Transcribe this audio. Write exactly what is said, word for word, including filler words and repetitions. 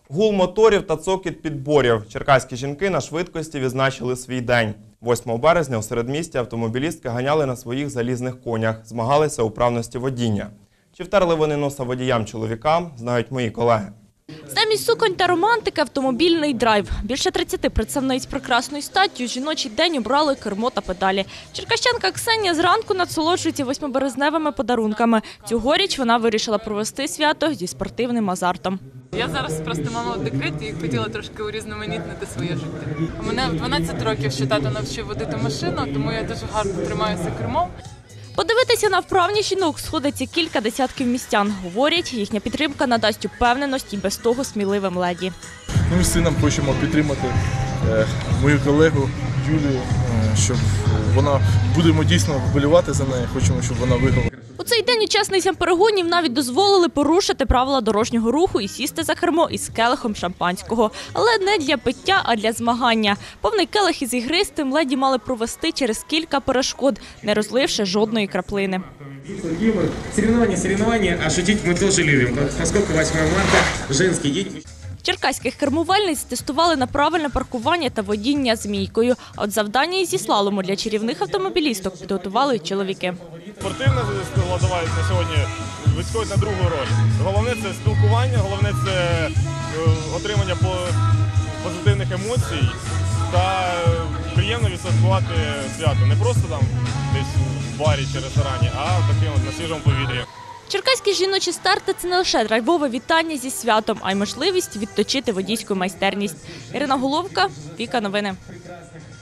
Гул моторів та цокіт підборів. Черкаські жінки на швидкості відзначили свій день. восьмого березня у середмісті автомобілістки ганяли на своїх залізних конях, змагалися у вправності водіння. Чи втерли вони носа водіям-чоловікам, знають мої колеги. Замість суконь та романтики – автомобільний драйв. Більше тридцяти представниць прекрасної статтю жіночий день обрали кермо та педалі. Черкащанка Ксенія зранку насолоджується восьмиберезневими подарунками. Цьогоріч вона вирішила провести свято зі спортивним азартом. Я зараз просто мама в декреті і хотіла трошки урізноманітнити своє життя. У мене в дванадцять років ще тато навчив водити машину, тому я дуже гарно тримаюся кермом. Подивитися на вправні жінок сходиться кілька десятків містян. Говорять, їхня підтримка надасть упевненості без того сміливим леді. Ми з сином хочемо підтримати е, мою колегу Юлію, е, щоб вона, будемо дійсно вболівати за неї, хочемо, щоб вона виграла. У цей день учасницям перегонів навіть дозволили порушити правила дорожнього руху і сісти за кермо із келихом шампанського. Але не для пиття, а для змагання. Повний келих із ігристим леді мали провести через кілька перешкод, не розливши жодної краплини. Соревнования, соревнования, а шутить мы тоже любим, поскольку восьмого марта женский день. Черкаських кермувальниць тестували на правильне паркування та водіння змійкою. А от завдання із зі слалому для чарівних автомобілісток підготували чоловіки. Спортивна складова на сьогодні відходить на другу роль. Головне – це спілкування, головне – це отримання позитивних емоцій та приємно відсвяткувати свято. Не просто там десь в барі чи ресторані, а таким на свіжому повітрі. Черкаські жіночі старти – це не лише драйвове вітання зі святом, а й можливість відточити водійську майстерність. Ірина Головка, Віка Новини.